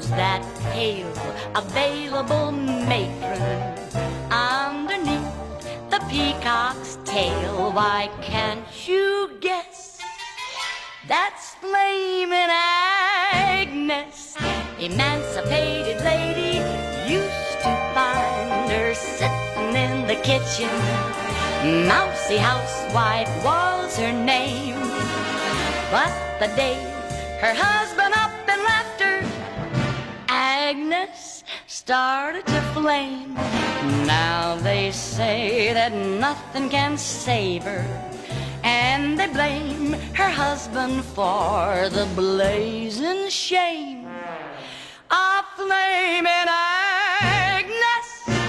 Who's that pale, available matron underneath the peacock's tail? Why can't you guess? That's Flamin' Agnes, emancipated lady. Used to find her sitting in the kitchen. Mousy housewife was her name. But the day her husband up and left her, Agnes started to flame. Now they say that nothing can save her, and they blame her husband for the blazing shame of Flamin' Agnes.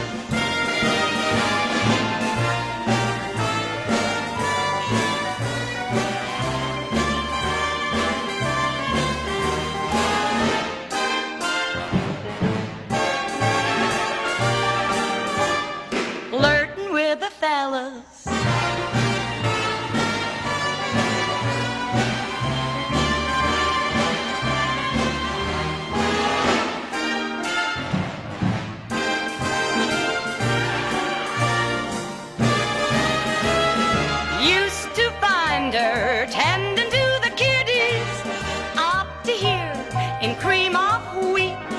Flirting with the fellas, used to find her tending to the kiddies, up to here in cream of wheat.